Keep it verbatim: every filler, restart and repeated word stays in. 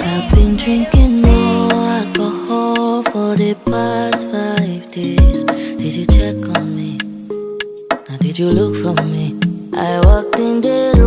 I've been drinking more alcohol for the past five days. Did you check on me? Now did you look for me? I walked in the